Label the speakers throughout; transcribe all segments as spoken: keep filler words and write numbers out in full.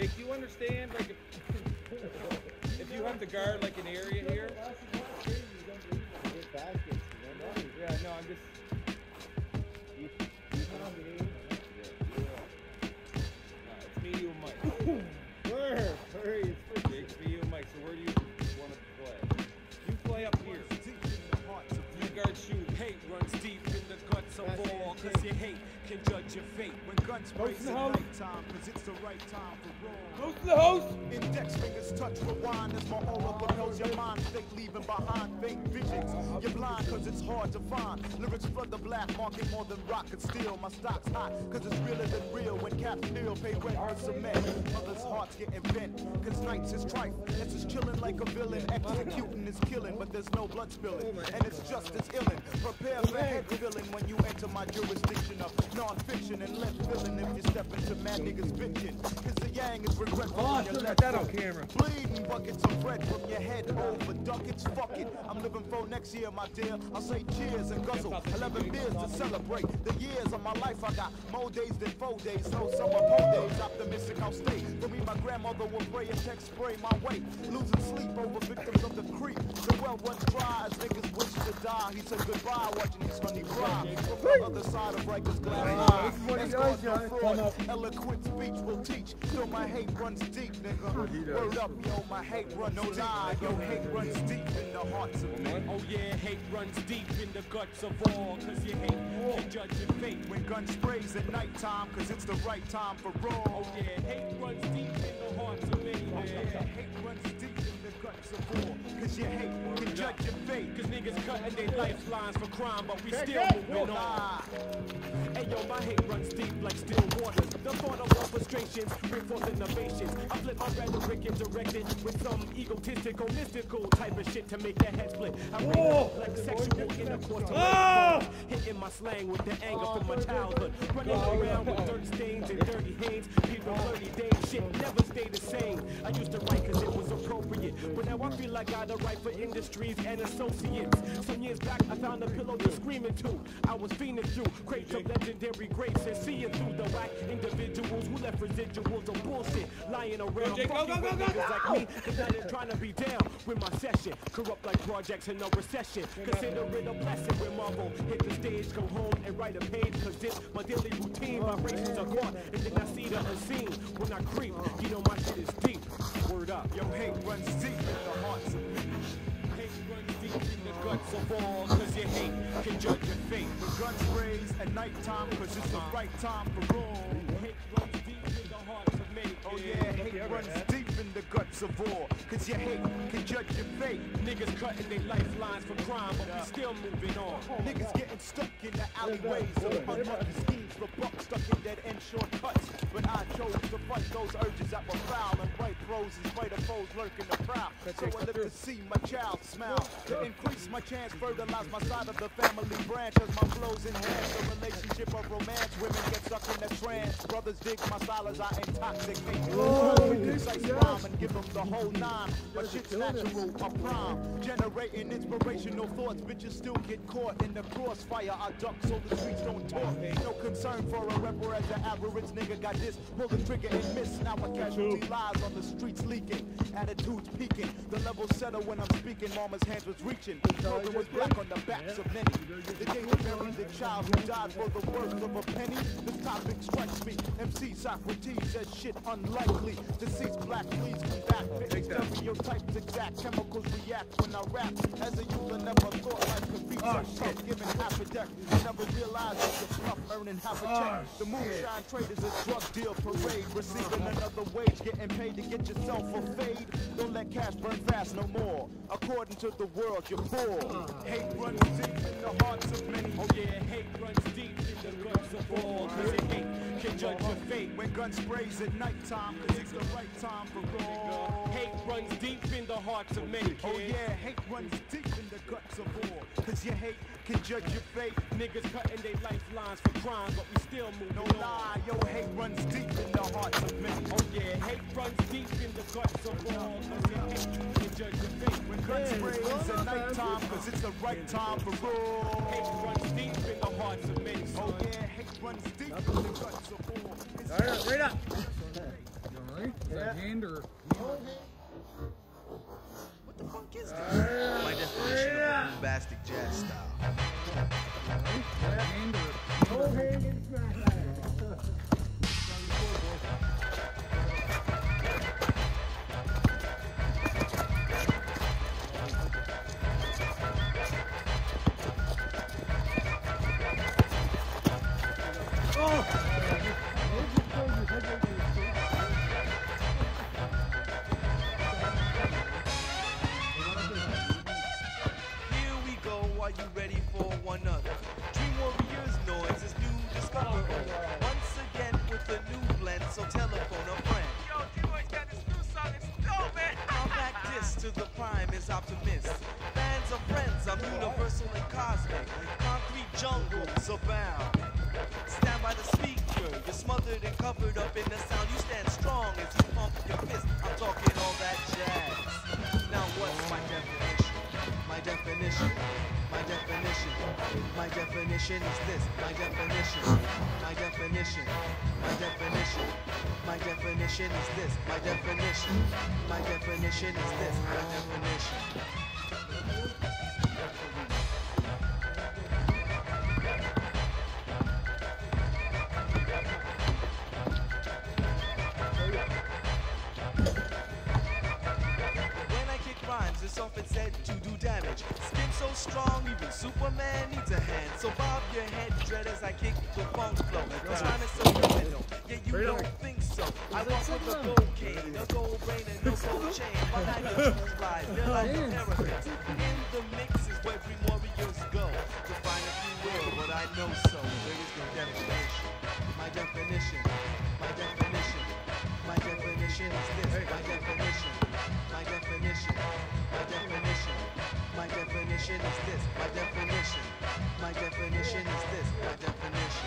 Speaker 1: Jake, do you understand? Like, if, if you have to guard like an area here. Yeah, no, I'm just. It's me, you, and Mike.
Speaker 2: Where? Where is
Speaker 1: Jake, it's me, you, and Mike. So where do you want to play? You play up here. You guard shoot.
Speaker 3: Hate runs deep in the guts of all, cause your hate can judge your fate. When guns raise at night time, cause it's the right time for wrong.
Speaker 1: Host the host!
Speaker 3: Index fingers touch rewind as my aura propels your mind. Fake leaving behind fake visions. You're blind cause it's hard to find. Lyrics flood the black market more than rock and steel. My stock's hot cause it's realer than real. When caps feel, pay rent for cement. Others' hearts getting bent cause nights is trife. It's just chilling like a villain. Executing is killing, but there's no blood spilling. And it's just as illin'. Prepare for head filling when you enter my jurisdiction of non-fiction and left filling if you step into mad niggas' fiction. Cause the yang is regretful
Speaker 1: Oh,
Speaker 3: when you're
Speaker 1: look at
Speaker 3: left
Speaker 1: that on
Speaker 3: filling.
Speaker 1: camera.
Speaker 3: Bleeding buckets of bread from your head over duckets. Fuck it, I'm living for next year, my dear. I'll say cheers and guzzle eleven beers to celebrate the years of my life. I got more days than four days, no summer pole days. Optimistic I'll stay. For me, my grandmother will pray and text spray my way. Losing sleep over victims of the creep. The well runs dry as niggas wish to die. He said goodbye, watching his honey cry. From the other side of Rikers glass eye. Escort no fraud, eloquent speech will teach. Still my hate runs deep, nigga. Word up, yo, my hate runs deep. Yo, hate runs deep in the hearts of men.
Speaker 4: Oh yeah, hate runs deep in the guts of all, cause you hate can judge your fate.
Speaker 3: When gun sprays at nighttime, cause it's the right time for wrong.
Speaker 4: Oh yeah, hate runs deep in the hearts of many,
Speaker 3: Oh,
Speaker 4: man.
Speaker 3: yeah, hate runs deep in the guts of war. Cause you hate can judge your fate.
Speaker 4: Cause niggas cutting their lifelines for crime, but we
Speaker 2: Check
Speaker 4: still
Speaker 2: it.
Speaker 4: moving on.
Speaker 3: Ah.
Speaker 4: Hey yo, my hate runs deep like still waters. The thought of all frustrations bring forth innovations. I flip my rhetoric and direct it with some egotistical, mystical type of shit to make that head split. I bring
Speaker 2: Oh.
Speaker 4: like sexual intercourse to
Speaker 2: Oh.
Speaker 4: hitting my slang with the anger from my childhood. Running around with dirt stains and dirty hands. People thirty days, shit never stay the same. I used to write cause it was appropriate, but now I feel like I gotta write for industries and associates. Some years back I found a pillow to scream into. I was fiending through crates of legendary grapes and seeing through the whack individuals who left residuals of bullshit lying around.
Speaker 1: Jake, go,
Speaker 4: Fucking
Speaker 1: go,
Speaker 4: with
Speaker 1: go,
Speaker 4: niggas
Speaker 1: go,
Speaker 4: like me, cause I ain't trying to be down with my session. Corrupt like projects in no recession. Consider it a blessing when Marvel hit the stage, go home and write a page, cause this my daily routine. Vibrations are caught, and then I see the unseen. When I creep, you know my shit is deep. Word up.
Speaker 3: Yo, hate runs deep in the hearts of men.
Speaker 4: Hate runs deep in the guts of all, cause your hate can judge your fate.
Speaker 3: When guns raise at nighttime, cause it's the right time for wrong.
Speaker 4: Hate runs deep in the hearts of many.
Speaker 3: Oh yeah, hate runs deep in the guts of war. Cause your hate can judge your fate.
Speaker 4: Niggas cutting their lifelines for crime, but we still moving on.
Speaker 3: Niggas getting stuck in the alleyways of unlucky schemes for bucks stuck in dead end shortcuts. But I chose to fight those urges that were foul and write prose in spite of foes lurking the proud. So I live to see my child smile. To increase my chance, fertilize my side of the family branch. As my flows enhance the relationship of romance. Women get stuck in a trance. Brothers dig my style as I intoxicate. Oh, concise rhyme and give them the whole nine. My shit's natural, a prime. Generating inspirational thoughts. Bitches still get caught in the crossfire. I duck so the streets don't talk. No concern for a rapper as an average nigga got this. Pull the trigger and miss. Now my casualty lies on the streets leaking. Attitudes peaking. The level settle when I'm speaking. Mama's hands was reaching. Children was black on the backs of many. The day we buried the child who died for the worth of a penny. This topic strikes me. M C Socrates says shit unlikely. Deceased black, please come back. Fitting stereotypes exact. Chemicals react when I rap. As a youth, I never thought life could be so tough. Giving half a deck. I never realized it's a bluff. Earning half a check. The moonshine trade is a drug deal parade. Receiving another wage. Getting paid to get yourself a fade. Don't let cash burn fast no more. According to the world, you're poor. Hate runs deep in the hearts of many.
Speaker 4: Oh yeah, hate runs deep in the guts of all, cause your hate can judge your fate.
Speaker 3: When gun sprays at nighttime, cause it's the right time for wrong.
Speaker 4: Hate runs deep in the hearts of many,
Speaker 3: Oh
Speaker 4: kids.
Speaker 3: yeah, hate runs deep in the guts of war. Cause your hate can judge your fate.
Speaker 4: Niggas cutting their lifelines for crime, but we still moving
Speaker 3: No
Speaker 4: on.
Speaker 3: lie, yo, hate runs deep in the hearts of many.
Speaker 4: Oh yeah, hate runs deep in the guts of all, cause your hate can judge your fate.
Speaker 3: When gun sprays at nighttime, cause it's the right time for war.
Speaker 4: Hate runs deep in the hearts of many.
Speaker 3: Oh yeah, hate runs deep in the guts of war.
Speaker 2: Right up, right up.
Speaker 1: Hand or
Speaker 3: What the fuck is this? My definition of a bombastic jazz style.
Speaker 1: hand or
Speaker 2: No hanging smack.
Speaker 3: Here we go, are you ready for one other? Dream Warriors noise is new discovery. Once again with a new blend, so telephone a friend.
Speaker 5: Yo, D-Boy's got this new song, it's dope, man.
Speaker 3: Compact disc to the prime is optimist. Fans of friends, I'm universal and cosmic. Concrete jungles abound. Stand by the speaker, you're smothered and covered up in the sound. You stand strong as you pump your fist. I'm talking all that jazz. Now what's my definition? My definition, my definition, my definition is this. My definition, my definition, my definition, my definition is this. My definition, my definition is this. My definition. When I kick rhymes, it's often said to do damage. Skin so strong, even Superman needs a hand. So bob your head, dread, as I kick the funk flow. This rhyme is subliminal, yet you don't think so. I walk with a gold cane, a gold brain, and no gold chain. Behind the truth lies, they're like terrorists. In the mix is where Dream Warriors go. Define if you will, but I know so. There is no definition. My definition, my definition, my definition is this. My definition, my definition, my definition, my definition is this. My definition, my definition is this. My definition.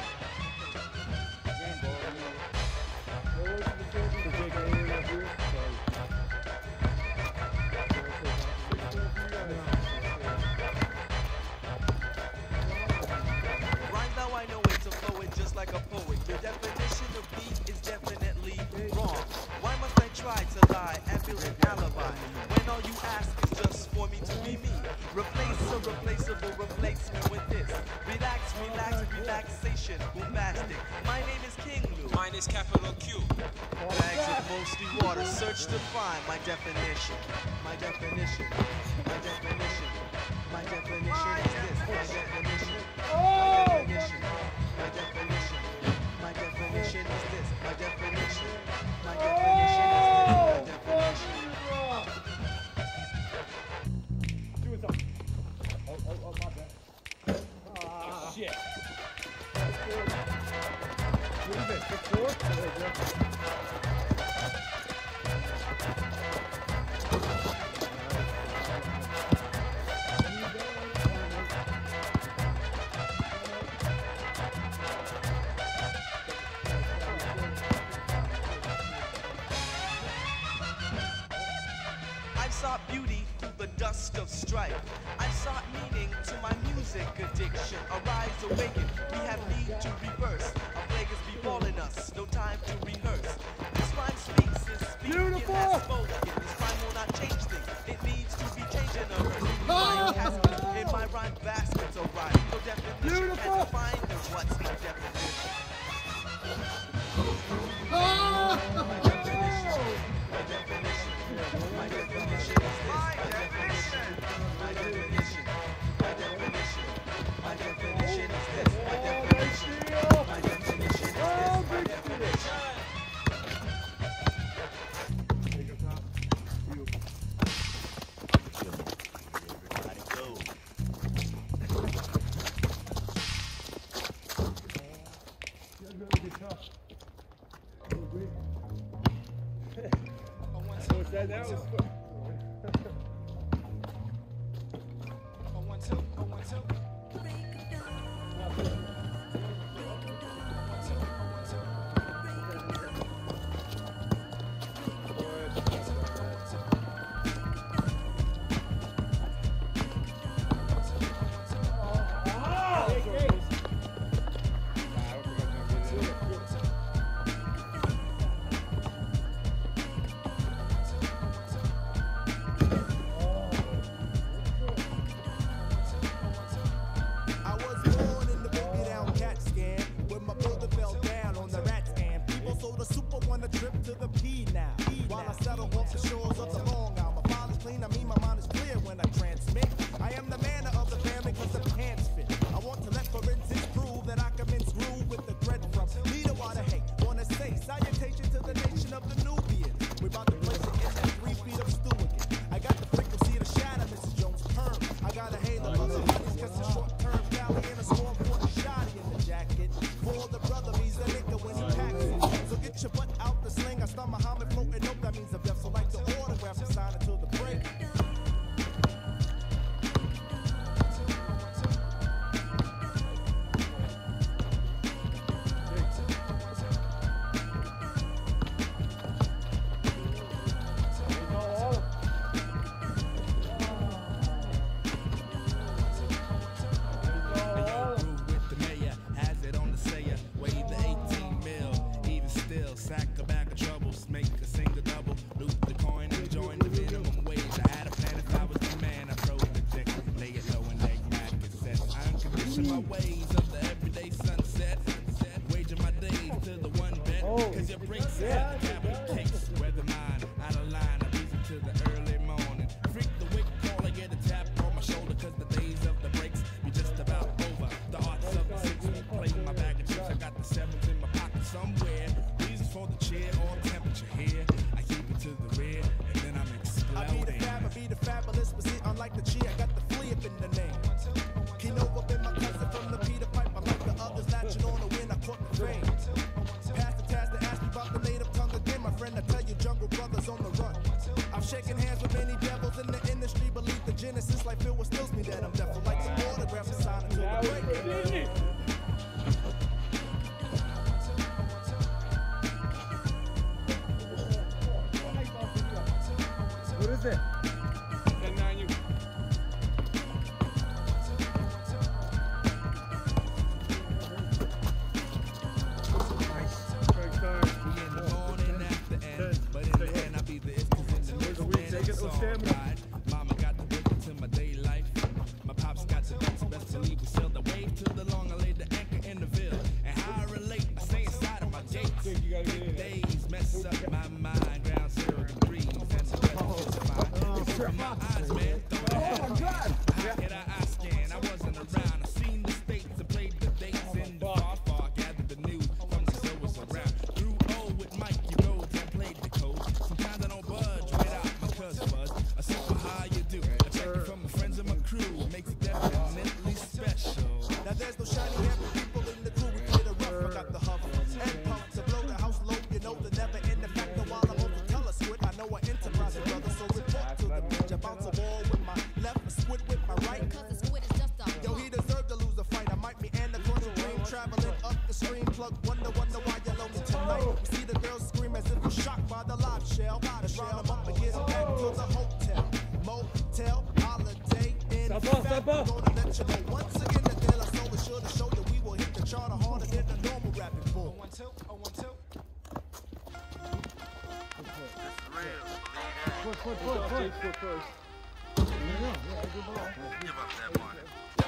Speaker 3: Rhyme thou I know it to flow it just like a poet. Your definition of beat is definitely wrong. Why must I try to lie and build an alibi when all you ask is just for me to be me? Replace a replaceable replacement with this. Relax, relax, relaxation, bombastic. My name is King Lou.
Speaker 5: Mine is capital Q.
Speaker 3: Bags of mostly water, search to find my definition. My definition, my definition, my definition is this. My definition, my definition, my definition, my definition is this. My definition, my definition is this. My definition.
Speaker 2: Doing something. Oh, oh, oh, my bad. Ah,
Speaker 1: shit.
Speaker 2: what is it? Six four? Oh, yeah.
Speaker 3: I've sought beauty through the dust of strife. I've sought meaning to my music addiction. Arise, awaken, we have need to reverse. A plague is befalling us, no time to rehearse. This rhyme speaks and speaks, it has spoken. This rhyme will not change things, it needs to be changing a verse. Rhyme casket, in my rhyme baskets arrive. No definition can define them. What's my definition? My definition, my definition, my definition is this. My definition, my definition, my definition, my definition is this. My definition, my definition is this. My definition. Everybody go.
Speaker 2: What's that? That was fun.
Speaker 3: on a trip to the P now. While I settle off the shores of the Long Island. My file is clean, I mean my mind is clear when I transmit. I am the man of the family cause the pants fit. I want to let forensics prove that I can mince groove with the thread from Leader Water Hate. Wanna say salutation to the nation of the Nubian. We're about to place it in that three feet of stew again. I got the frequency of the shadow, Missus Jones perm. I got a halo of the honeys cause it's short term Cali and a score for the shotty in the jacket. For the brother means the nigga when he packs it. So get your butt out the sling. I start Muhammad floating up, that means the death. So like the autograph and sign until the break.
Speaker 6: My ways of the everyday sunset, waging my days to the one bet, cause your breaks at the capital case, weather mine, out of line, I'm easy to the early morning, freak the wick call, I get a tap on my shoulder, cause the days of the breaks be just about over, the arts of the six, play my bag of chips, I got the sevens in my pocket somewhere, reasons for the cheer or temperature here, I keep it to the rear, and then I'm exploding. I be the fab, I be the fabulous, but see, unlike the cheer, I got the flea up in the name. Kino up in my cousin from the Peter Pipe. I'm like the others latching on the win. I caught the fame. Pass the task to ask me about the native tongue again. My friend, I tell you, jungle brothers on the run. I'm shaking hands with many devils in the industry. Believe the genesis like Phil was stills me that I'm deaf. Like the autograph and sign until the break.
Speaker 2: What is it?
Speaker 1: ten nine you.
Speaker 6: Mama got the whip to my day life. My pops got the best, best believe we sailed the wave to the long. I laid the anchor in the ville. And how I relate, I stay inside of my gates. Days mess up my mind, ground zero degrees. And the weather is fine. It's from my eyes, man. Oh my God! How could I eye scan? I wasn't around. I seen the states and played the dates in the far, far. Gathered the news from the silvers around. Through O with Mike, you rode and played the code. Sometimes I don't budge right out my cuz buzz. I see how you do. I check it from the friends of my crew. Makes it definitely special.
Speaker 3: Now there's no shiny happy people in the crew. We get a rough. I got the huff and puff to blow the house low. You know the never end the factor while I'm on the color squid. I know I enterprise brother, so report to the bitch. I bounce a wall with my left, a squid with my right.
Speaker 7: Cause the squid is just a
Speaker 3: Yo, he deserved to lose the fight. I might be anaconda dream traveling up the stream. Plug wonder, wonder why you're lonely tonight. We see the girls scream as if we're shocked by the live shell. Let's round them up and get back to the hotel. Motel, holiday, in
Speaker 2: Stop
Speaker 3: fact,
Speaker 2: off, stop off.
Speaker 3: I'm gonna let you know once again that De La Soul is sure to show you we will hit the charter harder than the normal rapping bull.
Speaker 5: One, two, oh, one, two.
Speaker 2: Foot, foot, foot, foot. Foot first. There you go. Yeah, good ball.
Speaker 5: Give up that money.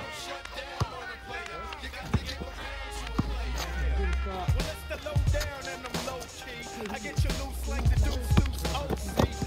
Speaker 2: Good stop.
Speaker 3: Well, it's the low down and I'm low key. I get you loose like the deuce, deuce, O C.